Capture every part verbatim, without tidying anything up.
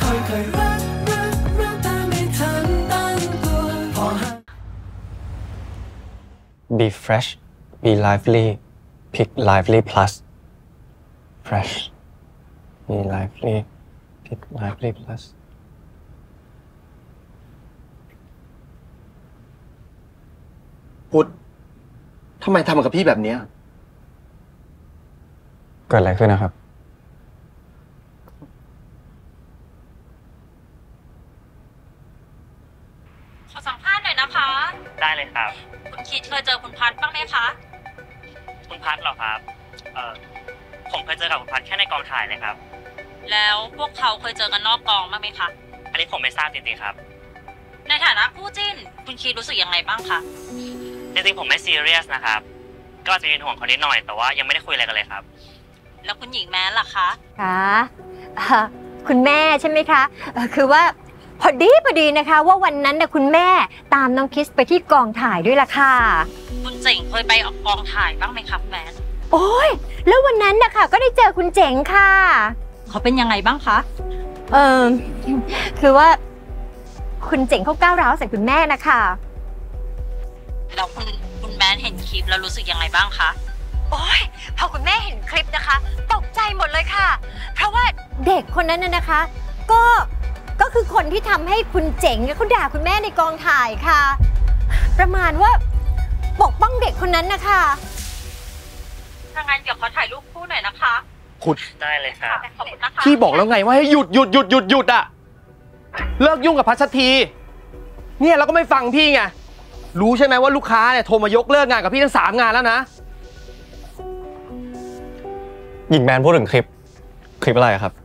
Be fresh be lively pick lively plus fresh be lively pick lively plus พุทธทำไมทำกับพี่แบบนี้เกิดอะไรขึ้นนะครับขอสัมภาษณ์หน่อยนะคะได้เลยครับคุณคิดเคยเจอคุณพัดบ้างไหมคะคุณพัดเหรอครับเออผมเคยเจอกับคุณพัดแค่ในกองถ่ายเลยครับแล้วพวกเขาเคยเจอกันนอกกองบ้างไหมคะอันนี้ผมไม่ทราบจริงๆครับในฐานะคู่จิ้นคุณคิดรู้สึกยังไงบ้างคะจริงๆผมไม่ซีเรียสนะครับก็จะเป็นห่วงเขานิดหน่อยแต่ว่ายังไม่ได้คุยอะไรกันเลยครับแล้วคุณหญิงแม้ล่ะคะค่ะคุณแม่ใช่ไหมคะคือว่าพอดีพอดีนะคะว่าวันนั้นเนี่ยคุณแม่ตามน้องคิสไปที่กองถ่ายด้วยล่ะค่ะคุณเจ๋งเคยไปออกกองถ่ายบ้างไหมครับแม่โอ้ยแล้ววันนั้นนะคะก็ได้เจอคุณเจ๋งค่ะเขาเป็นยังไงบ้างคะเออคือว่าคุณเจ๋งเขาก้าวร้าวใส่คุณแม่นะคะแล้วคุณคุณแม่เห็นคลิปแล้วรู้สึกยังไงบ้างคะโอ้ยพอคุณแม่เห็นคลิปนะคะตกใจหมดเลยค่ะเพราะว่าเด็กคนนั้นน่ะนะคะก็ก็คือคนที่ทำให้คุณเจ๋งเขาด่าคุณแม่ในกองถ่ายค่ะประมาณว่าปกป้องเด็กคนนั้นนะคะถ้างั้นเดี๋ยวขอถ่ายรูปคู่หน่อยนะคะพุทธได้เลยครับขอบคุณนะคะพี่บอกแล้วไงว่าให้หยุดหยุดหยุดหยุดหยุดอะเลิกยุ่งกับพัชทีเนี่ยเราก็ไม่ฟังพี่ไงรู้ใช่ไหมว่าลูกค้าเนี่ยโทรมายกเลิกงานกับพี่ทั้งสามงานแล้วนะหญิงแมนพูดถึงคลิปคลิปอะไรครับ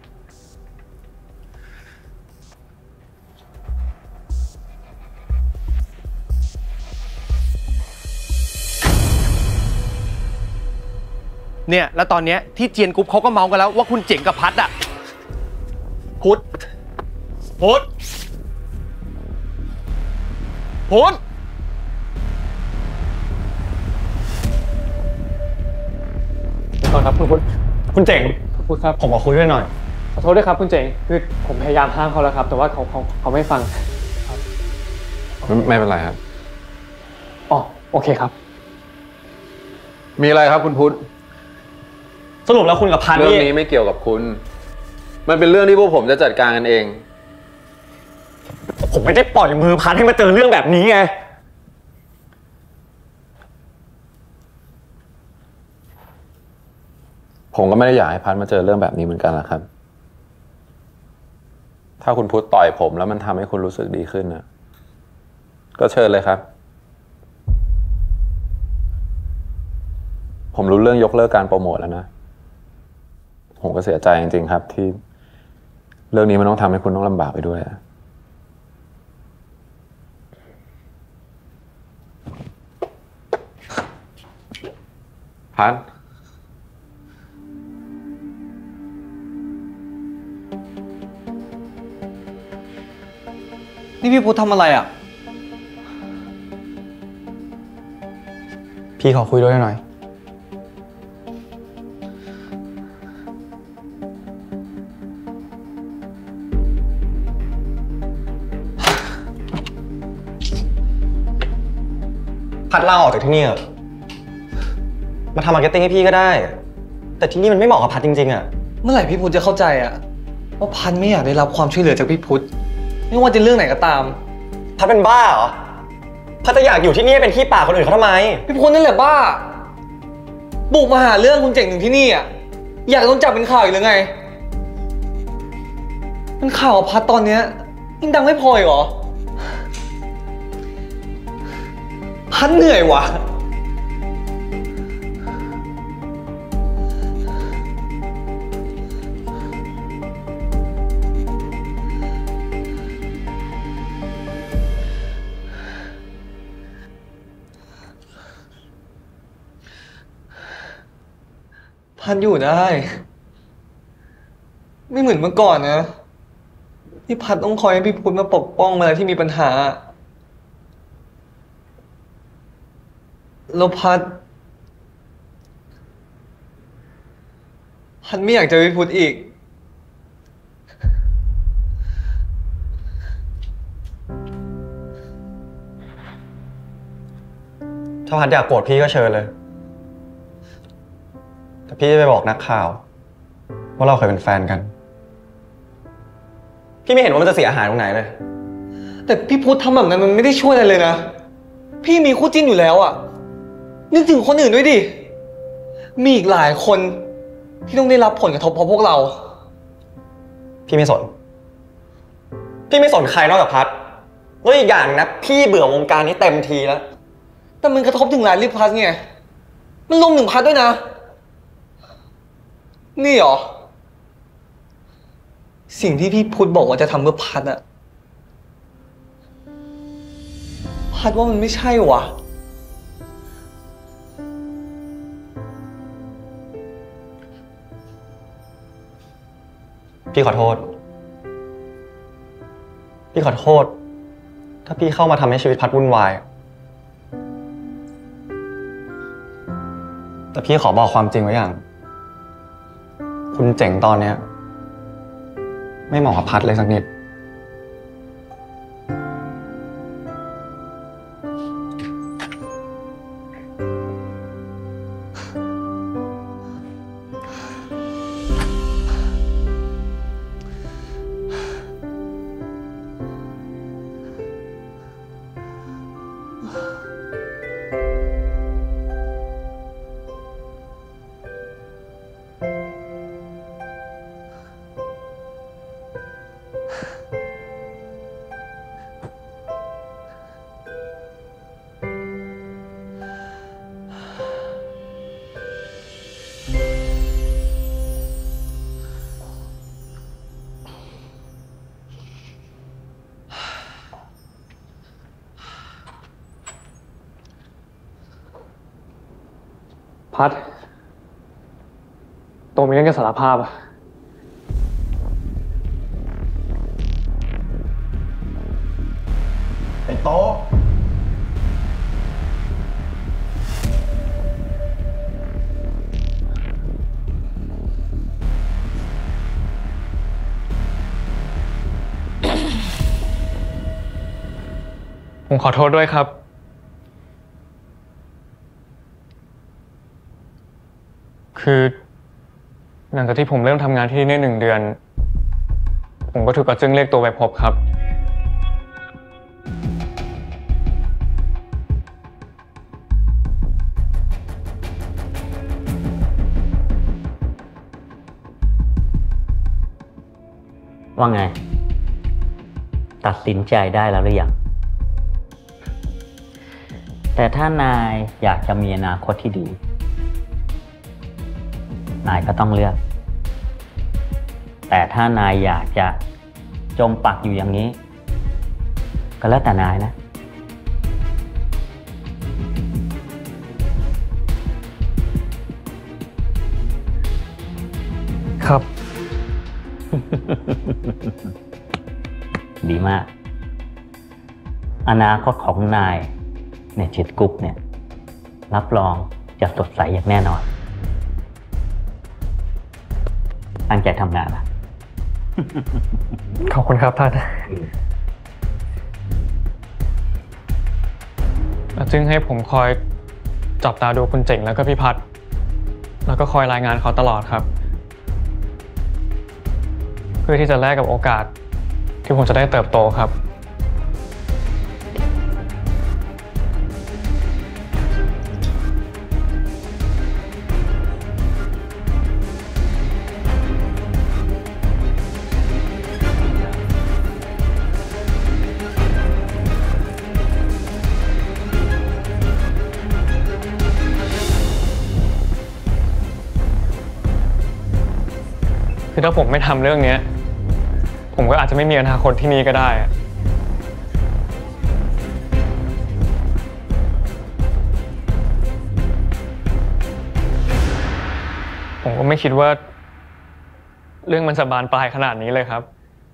เนี่ยแล้วตอนนี้ที่เจียนกรุ๊ปเขาก็เมากันแล้วว่าคุณเจ๋งกับพัดอะพุทธพุทธพุทธก่อนครับคุณพุทธคุณเจ๋งพุทธครับผมขอคุยด้วยหน่อยขอโทษด้วยครับคุณเจ๋งคือผมพยายามห้ามเขาแล้วครับแต่ว่าเขาเขาเขาไม่ฟังไม่เป็นไรครับอ๋อโอเคครับมีอะไรครับคุณพุทธสรุปแล้วคุณกับพันเรื่องนี้ไม่เกี่ยวกับคุณมันเป็นเรื่องที่พวกผมจะจัดการกันเองผมไม่ได้ปล่อยมือพันให้มาเจอเรื่องแบบนี้ไงผมก็ไม่ได้อยากให้พันมาเจอเรื่องแบบนี้เหมือนกันแหละครับถ้าคุณพุทธต่อยผมแล้วมันทำให้คุณรู้สึกดีขึ้นนะก็เชิญเลยครับผมรู้เรื่องยกเลิกการโปรโมทแล้วนะผมก็เสียใจจริงๆครับที่เรื่องนี้มันต้องทำให้คุณต้องลำบากไปด้วยพันนี่พี่พุทธทำอะไรอ่ะพี่ขอคุยด้วยหน่อยพัดลาออกจากที่นี่อะมาทำมาร์เก็ตติ้งให้พี่ก็ได้แต่ที่นี่มันไม่เหมาะกับพัดจริงๆอะเมื่อไหร่พี่พุทธจะเข้าใจอะว่าพันไม่อยากได้รับความช่วยเหลือจากพี่พุทธไม่ว่าจะเรื่องไหนก็ตามพัดเป็นบ้าเหรอพัดจะอยากอยู่ที่นี่เป็นที่ป่าคนอื่นเขาทำไมพี่พุทธนั่นแหละบ้าบุกมาหาเรื่องคุณเจ๋งถึงที่นี่อะอยากโดนจับเป็นข่าวอีกหรือไงเป็นข่าวพัดตอนเนี้ยยิ่งดังไม่พออีกเหรอพัดเหนื่อยว่ะพัดอยู่ได้ไม่เหมือนเมื่อก่อนนะที่พัดต้องคอยให้พี่พุทธมาปกป้องเวลาที่มีปัญหาแล้วพัดพัดไม่อยากเจอพี่พุทธอีกถ้าพัดอยากโกรธพี่ก็เชิญเลย แต่พี่จะไปบอกนักข่าวว่าเราเคยเป็นแฟนกัน พี่ไม่เห็นว่ามันจะเสียหายตรงไหนเลยแต่พี่พุทธทำแบบนั้นมันไม่ได้ช่วยอะไรเลยนะ พี่มีคู่จิ้นอยู่แล้วอะนึกถึงคนอื่นด้วยดิ มีอีกหลายคนที่ต้องได้รับผลกระทบเพราะพวกเราพี่ไม่สน พี่ไม่สนใครนอกจากพัดแล้วอีกอย่างนะพี่เบื่อวงการนี้เต็มทีแล้วแต่มันกระทบถึงหลายลิพัสไง มันรวมถึงพัดด้วยนะ นี่เหรอ สิ่งที่พี่พุทธบอกว่าจะทำเพื่อพัดอะพัดว่ามันไม่ใช่วะพี่ขอโทษ พี่ขอโทษ ถ้าพี่เข้ามาทำให้ชีวิตพัดวุ่นวาย แต่พี่ขอบอกความจริงไว้อย่าง คุณเจ๋งตอนเนี้ยไม่เหมาะกับพัดเลยสักนิดพัดโตมีเรื่องจะสารภาพอะไอ้โตผมขอโทษด้วยครับคือหลังจากที่ผมเริ่มทำงานที่นี่ได้หนึ่งเดือนผมก็ถูกกระจึงเรียกตัวไปพบครับว่าไงตัดสินใจได้แล้วหรือยังแต่ถ้านายอยากจะมีอนาคตที่ดีนายก็ต้องเลือกแต่ถ้านายอยากจะจมปักอยู่อย่างนี้ก็แล้วแต่นายนะครับ ดีมากอนาคตของนายในจิตกรุ๊ปเนี่ยรับรองจะสดใสอย่างแน่นอนตั้งใจทำงานนะขอบคุณครับท่านจึงให้ผมคอยจับตาดูคุณเจ๋งแล้วก็พี่พัดแล้วก็คอยรายงานเขาตลอดครับเพื่อที่จะแลกกับโอกาสที่ผมจะได้เติบโตครับคือถ้าผมไม่ทำเรื่องนี้ผมก็อาจจะไม่มีอนาคตที่นี่ก็ได้ผมก็ไม่คิดว่าเรื่องมันจะบานปลายขนาดนี้เลยครับ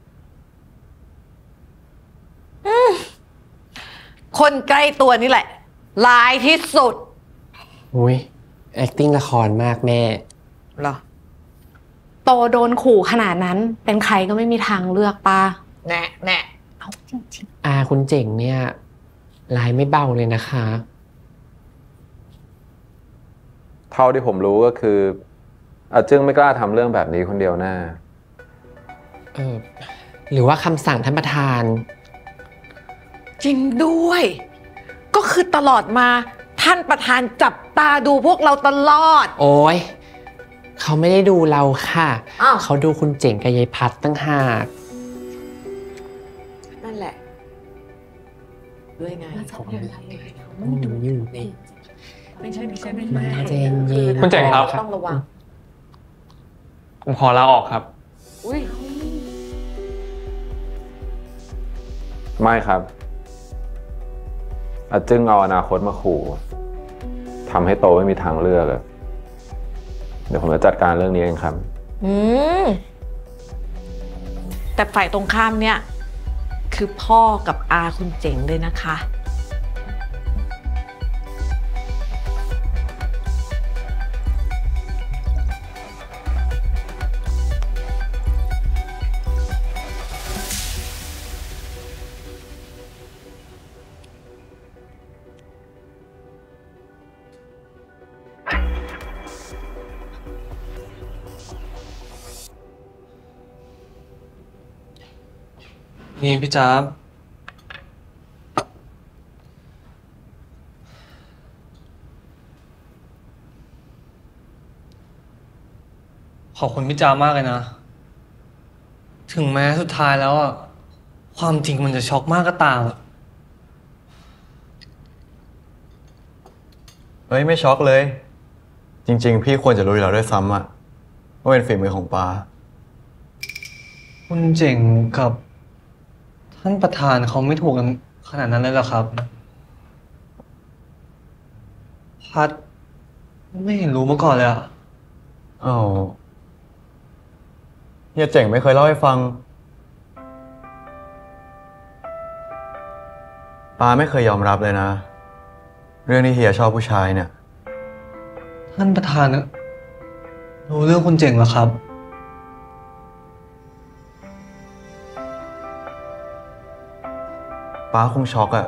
คนใกล้ตัวนี่แหละร้ายที่สุดอุ้ย acting ละครมากแม่เหรอโตโดนขู่ขนาดนั้นเป็นใครก็ไม่มีทางเลือกป้าแน่แน่เอาจริงๆอาคุณเจ๋งเนี่ยลายไม่เบาเลยนะคะท่าที่ผมรู้ก็คืออาจึงไม่กล้าทำเรื่องแบบนี้คนเดียวแน่เออหรือว่าคำสั่งท่านประธานจริงด้วย ก็คือตลอดมาท่านประธานจับตาดูพวกเราตลอดโอ้ยเขาไม่ได้ดูเราค่ะอ้าวเขาดูคุณเจ๋งกับยายพัดตั้งหากนั่นแหละด้วยไงอืมอยู่ในไม่ใช่ไม่ใช่ไม่มาใช่เจนเย็นคุณเจ๋งครับต้องระวังผมขอลาออกครับอุ้ยไม่ครับอาจึงเอาอนาคตมาขู่ทำให้โตไม่มีทางเลือกอะเดี๋ยวผมจะจัดการเรื่องนี้เองครับอืมแต่ฝ่ายตรงข้ามเนี่ย คือพ่อกับอาคุณเจ๋งเลยนะคะนี่พี่จ๊าบขอบคุณพี่จ๊าบมากเลยนะ ถึงแม้สุดท้ายแล้วอ่ะความจริงมันจะช็อกมากก็ตามอะเฮ้ยไม่ช็อกเลย จริงๆ พี่ควรจะรู้อยู่แล้วด้วยซ้ำอะว่าเป็นฝีมือของปาคุณเจ๋งกับท่านประธานเขาไม่ถูกกันขนาดนั้นเลยเหรอครับ พัดไม่เห็นรู้มาก่อนเลยอะอ้าวเฮียเจ๋งไม่เคยเล่าให้ฟัง ปาไม่เคยยอมรับเลยนะ เรื่องที่เฮียชอบผู้ชายเนี่ยท่านประธานน่ะรู้เรื่องคุณเจ๋งเหรอครับป้าคงช็อกอะ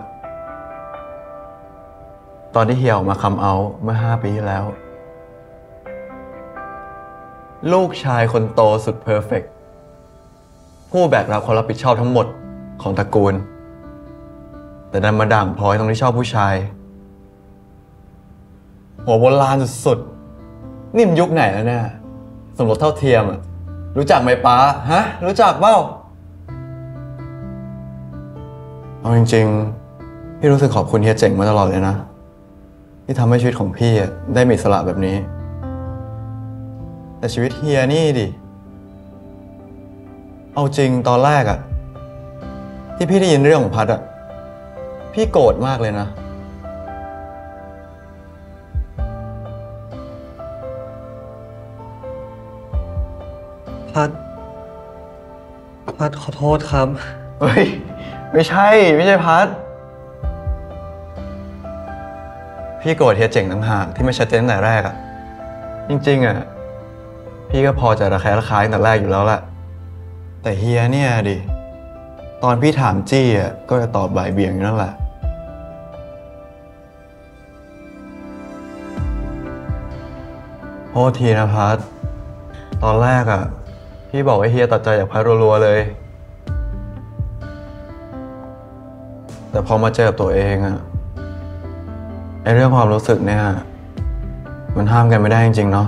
ตอนที่เฮียออกมาคัมเอาท์เมื่อห้าปีที่แล้ว ลูกชายคนโตสุดเพอร์เฟกต์ผู้แบกรับความรับผิดชอบทั้งหมดของตระกูล แต่ดันมาด่างพร้อยตรงที่ชอบผู้ชาย หัวโบราณสุดๆนี่มันยุคไหนแล้วเนี่ยสมรสเท่าเทียมอะรู้จักไหมป้าฮะ รู้จักเปล่าเอาจริงๆพี่รู้สึกขอบคุณเฮียเจ๋งมาตลอดเลยนะที่ทำให้ชีวิตของพี่ได้มีอิสระแบบนี้ แต่ชีวิตเฮียนี่ดิเอาจริงตอนแรกอะที่พี่ได้ยินเรื่องของพัดอะพี่โกรธมากเลยนะพัด พัดขอโทษครับเฮ้ยไม่ใช่ไม่ใช่พัดพี่โกรธเฮียเจ๋งต่างหากที่ไม่ชัดเจนตั้งแต่แรกอะจริงๆอะพี่ก็พอจะระแคะระคายตั้งแต่แรกอยู่แล้วแหละแต่เฮียเนี่ยดิตอนพี่ถามจี้อะก็จะตอบบ่ายเบี่ยงอยู่นั่นแหละโทษทีนะพัดตอนแรกอะพี่บอกให้เฮียตัดใจจากพัดรัวๆเลยแต่พอมาเจอกับตัวเองอะไอเรื่องความรู้สึกเนี่ยมันห้ามกันไม่ได้จริงๆเนาะ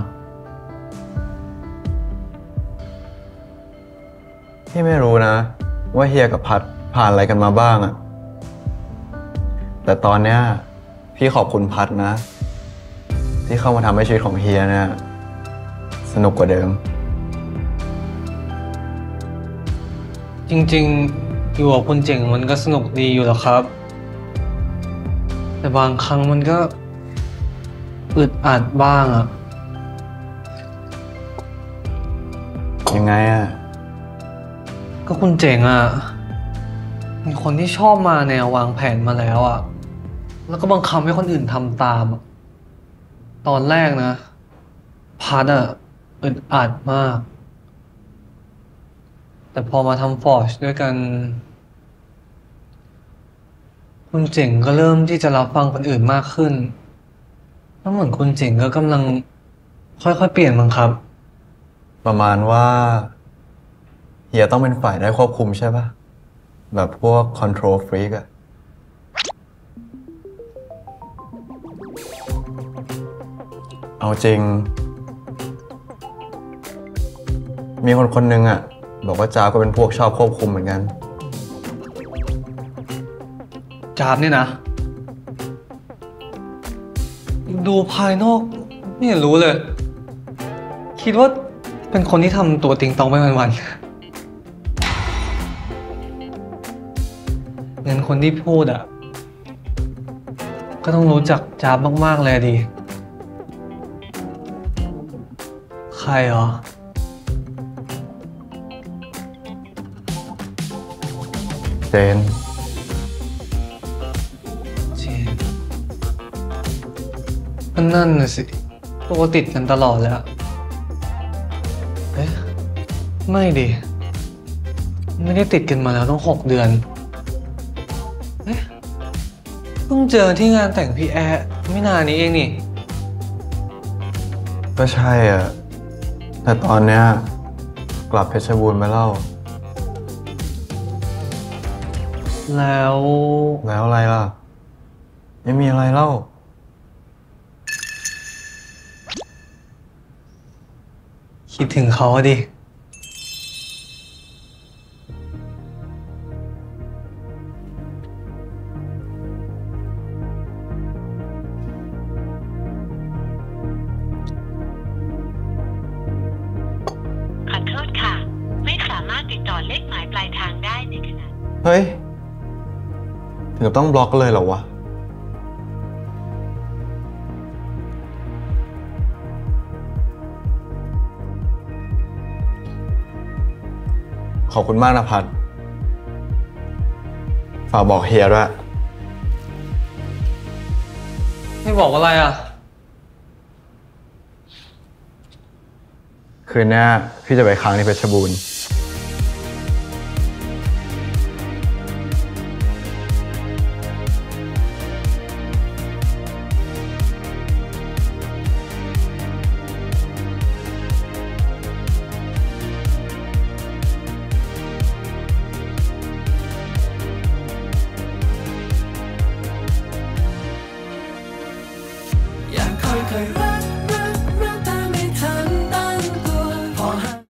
พี่ไม่รู้นะว่าเฮียกับพัดผ่านอะไรกันมาบ้างอะแต่ตอนเนี้ยพี่ขอบคุณพัดนะที่เข้ามาทำให้ชีวิตของเฮียเนี่ยสนุกกว่าเดิมจริงๆอยู่กับคุณเจ๋งมันก็สนุกดีอยู่หรอกครับ แต่บางครั้งมันก็อึดอัดบ้างอะยังไงอะก็คุณเจ๋งอะมีคนที่ชอบมาแนววางแผนมาแล้วอะแล้วก็บังคับให้คนอื่นทำตามอะตอนแรกนะพัดอะอึดอัดมาก แต่พอมาทำฟอร์จด้วยกัน คุณเจ๋งก็เริ่มที่จะรับฟังคนอื่นมากขึ้นแล้วเหมือนคุณเจ๋งก็กำลังค่อยๆเปลี่ยนมั้งครับประมาณว่าเฮียต้องเป็นฝ่ายได้ควบคุมใช่ปะแบบพวก control freak อะเอาจริง มีคนคนหนึ่งอะบอกว่าจ้าก็เป็นพวกชอบควบคุมเหมือนกันจาบเนี่ยนะ ดูภายนอกไม่เห็นรู้เลย คิดว่าเป็นคนที่ทำตัวติงตองไปวันๆงั้นคนที่พูดอ่ะ ก็ต้องรู้จักจาบมากๆเลยดิ ใครเหรอเจนเจนมันนั่นน่ะสิตัวติดกันตลอดแล้ว เอ๊ะ ไม่ดิ ไม่ได้ติดกันมาแล้วต้องหกเดือน เอ๊ะ เพิ่งเจอที่งานแต่งพี่แอร์ไม่นานนี้เองนี่ก็ใช่อ่ะ แต่ตอนเนี้ยกลับเพชรบูรณ์ไปแล้วแล้วแล้วอะไรล่ะ ไม่มีอะไรเล่าคิดถึงเขาอะดิขอโทษค่ะ ไม่สามารถติดต่อเลขหมายปลายทางได้ในขณะเฮ้ย ถึงกับต้องบล็อกเลยเหรอวะ ขอบคุณมากนะพัด ฝากบอกเฮียด้วยไม่บอกว่าอะไรอ่ะคืนนี้พี่จะไปค้างที่เพชรบูรณ์